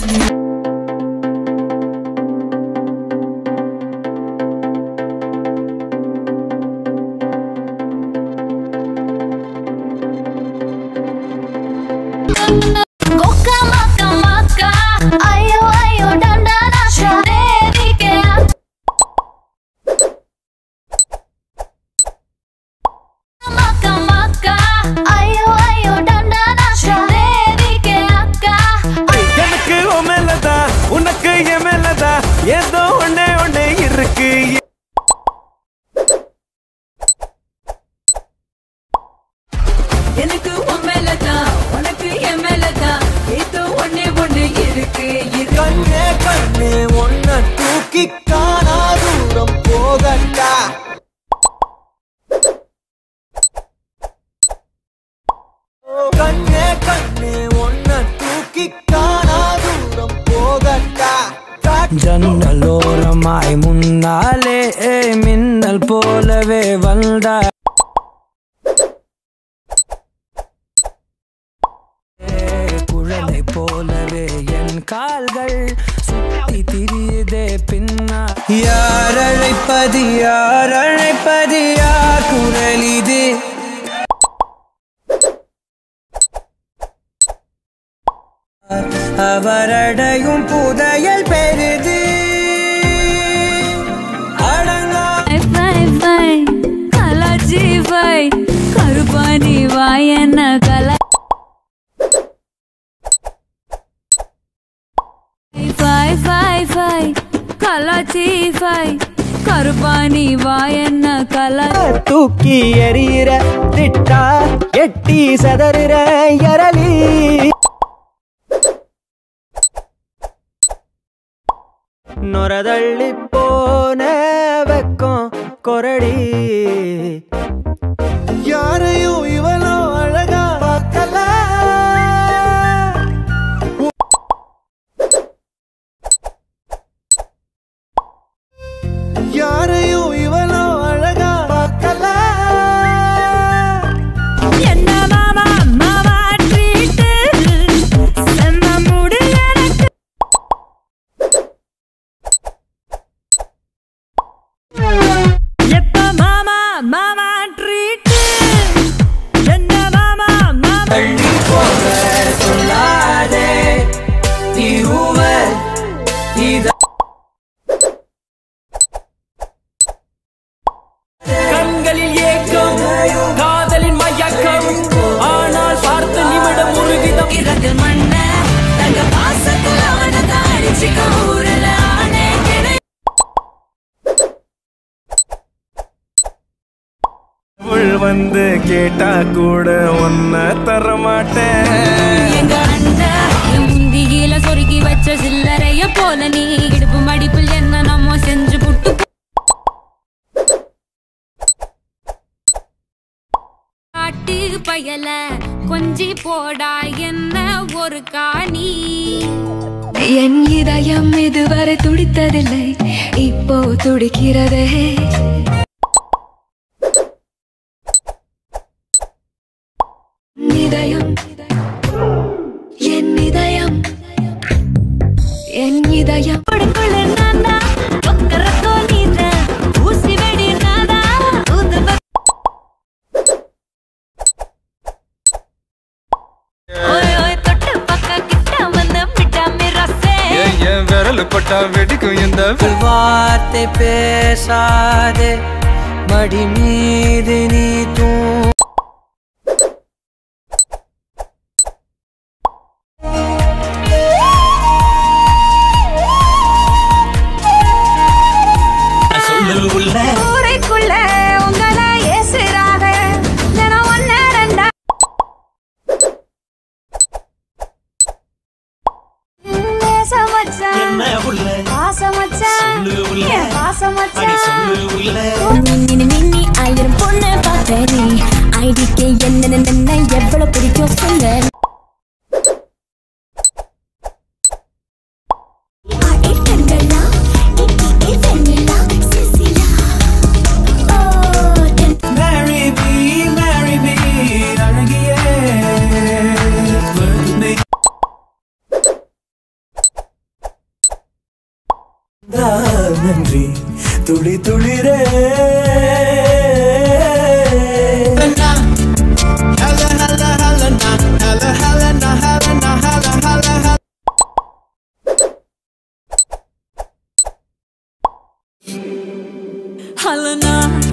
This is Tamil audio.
ஏதோ ஒண்ணே ஒண்ணே இருக்கு எனக்கு உம்மேலதா உனக்கு எம்மேலதா ஏதோ ஒண்ணே ஒண்ணே இருக்கு கண்ணே கண்ணே ஒன்ன தூக்கி காணா தூரம் போகட்டா கண்ணே கண்ணே ஒன்ன தூக்கி காணா தூரம் போகட்டா ஜன்னலோரமாய் முன்னாலே மின்னல் போலவே வந்தா குழலை போலவே என் கால்கள் சுத்தி திரியுதே பின்னா யார் அழைப்பது யார் அழைப்பது யார் குரல் இது அவரடையும் புதையல் பெரிது கலாஜீவாய் கருப்பாணி வாயன கலா கலாஜீவாய் கருப்பாணி வாயன கலா தூக்கி எறிகிற திட்டா எட்டி சதறுற எரளி நொரதள்ளி போன வெக்கம் கொரடி யாரையும் இவளோ அழகா பார்க்கல யாரையும் இவளோ அழகா பார்க்கல என்ன மாமா மாமா ட்ரீட் செம்ம முடி எனக்கு எப்ப மாமா மாமா ட்ரீட் என்ன மாமா மாமா தள்ளி போக சொல்லாதே கண்களில் ஏக்கம் காதலின் மயக்கம் ஆனால் பார்த்த நிமிடம் ஒரு விதம் இறந்து மண்ண தங்க பாசத்தில் அவனை தாடிச்சுக்க ஊரல ஆனே வந்து கேட்டா கூட ஒன்ன தரமாட்டேன் எங்க அண்ணன் முந்தியில சொருகி வச்ச சில்லறைய போல நீ இடுப்பு மடிப்பில் என்ன நம்ம செஞ்சு புட்டு காட்டு பயல கொஞ்சி போடா என்ன ஒரு காணி என் இதயம் இதுவரை துடித்ததில்லை இப்போ துடிக்கிறதே இதயம் என் இதயம் என் இதயம் ஊசி வெடி நாதா தொட்டு பக்க கிட்ட வந்து விட்டாமி ரசே என் விரல் பட்டா வெடிக்கும் இந்த வார்த்தை பேசாதே மடி மீது நீ தூ ஊரைக்குள்ள உங்களை ஏசுறாக தினம் ஒன்னு ரெண்டா மின்னி ஆயிரம் பொண்ணு பாப்பேரி ஐடிக்கு என்ன எவ்வளவு பிடிக்கும் சொல்ல நன்றி துளி துளிரே Helena